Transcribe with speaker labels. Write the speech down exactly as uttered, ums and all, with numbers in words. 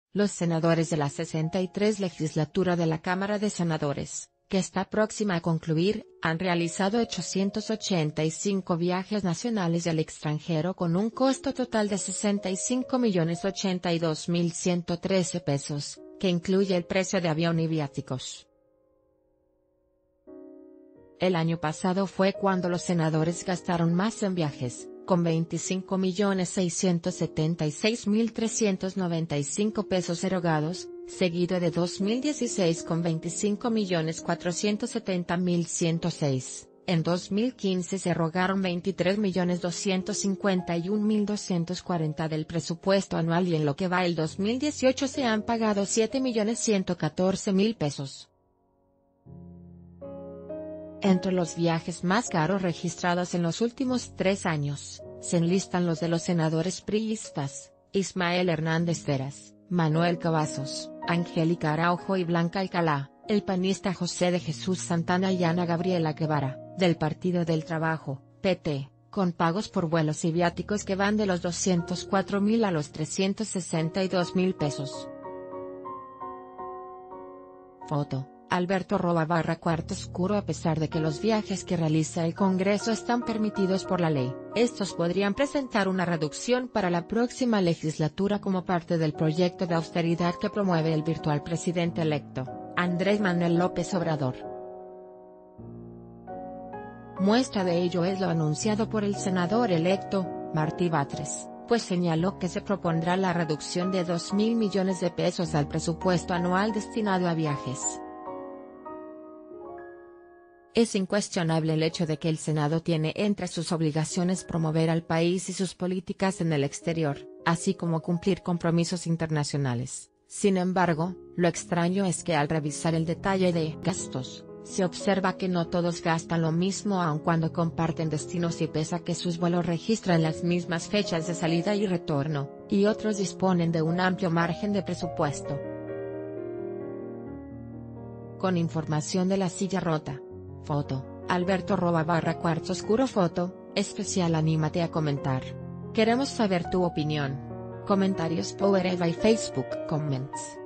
Speaker 1: Los senadores de la sesenta y tres legislatura de la Cámara de Senadores, que está próxima a concluir, han realizado ochocientos ochenta y cinco viajes nacionales y al extranjero con un costo total de sesenta y cinco millones ochenta y dos mil ciento trece pesos, que incluye el precio de avión y viáticos. El año pasado fue cuando los senadores gastaron más en viajes, con veinticinco millones seiscientos setenta y seis mil trescientos noventa y cinco pesos erogados, seguido de dos mil dieciséis con veinticinco millones cuatrocientos setenta mil ciento seis. En dos mil quince se erogaron veintitrés millones doscientos cincuenta y un mil doscientos cuarenta del presupuesto anual y en lo que va el dos mil dieciocho se han pagado siete millones ciento catorce mil pesos. Entre los viajes más caros registrados en los últimos tres años, se enlistan los de los senadores priistas, Ismael Hernández Heras, Manuel Cavazos, Angélica Araujo y Blanca Alcalá, el panista José de Jesús Santana y Ana Gabriela Guevara, del Partido del Trabajo, P T, con pagos por vuelos y viáticos que van de los doscientos cuatro mil a los trescientos sesenta y dos mil pesos. Foto. Alberto Roa barra Cuarto Oscuro. A pesar de que los viajes que realiza el Congreso están permitidos por la ley, estos podrían presentar una reducción para la próxima legislatura como parte del proyecto de austeridad que promueve el virtual presidente electo, Andrés Manuel López Obrador. Muestra de ello es lo anunciado por el senador electo, Martí Batres, pues señaló que se propondrá la reducción de dos mil millones de pesos al presupuesto anual destinado a viajes. Es incuestionable el hecho de que el Senado tiene entre sus obligaciones promover al país y sus políticas en el exterior, así como cumplir compromisos internacionales. Sin embargo, lo extraño es que al revisar el detalle de gastos, se observa que no todos gastan lo mismo aun cuando comparten destinos y pese a que sus vuelos registran las mismas fechas de salida y retorno, y otros disponen de un amplio margen de presupuesto. Con información de La Silla Rota. Foto, Alberto Roa barra Cuarto Oscuro. Foto, especial. Anímate a comentar. Queremos saber tu opinión. Comentarios Power Eva y Facebook Comments.